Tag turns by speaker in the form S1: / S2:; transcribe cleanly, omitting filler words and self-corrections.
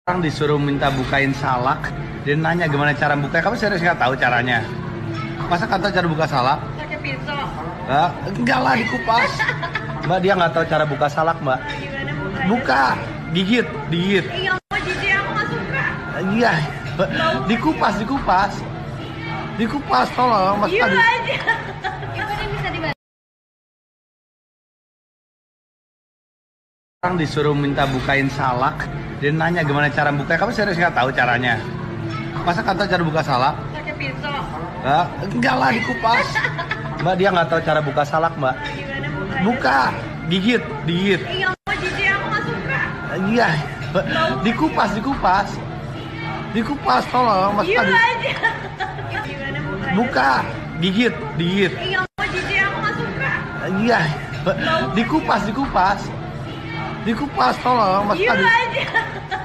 S1: Orang disuruh minta bukain salak, dia nanya gimana cara bukanya. Kamu serius nggak tahu caranya? Masa nggak tahu cara buka salak?
S2: Pakai pisau.
S1: Enggak lah, dikupas. Mbak, dia nggak tahu cara buka salak, Mbak.
S2: Gimana bukanya?
S1: Buka, gigit.
S2: Iya, mau jijik, aku nggak suka.
S1: Iya, dikupas, tolong. Mas
S2: Iya
S1: tadi.
S2: aja. Gimana bisa dibantu?
S1: Orang disuruh minta bukain salak, dia nanya gimana cara bukanya. Kamu serius nggak tahu caranya? Masa nggak tahu cara buka salak?
S2: Pakai pisau.
S1: Enggak lah, dikupas. Mbak, dia nggak tahu cara buka salak, Mbak.
S2: Gimana bukanya?
S1: Buka, gigit.
S2: Iya, mau jijik, aku nggak suka.
S1: Iya, dikupas, tolong. Mas
S2: Iya
S1: tadi.
S2: aja. Gimana bukanya?
S1: Buka, gigit.
S2: Iya, mau jijik, aku nggak suka.
S1: Iya, dikupas, tolong. Mas
S2: Iya
S1: tadi.
S2: aja.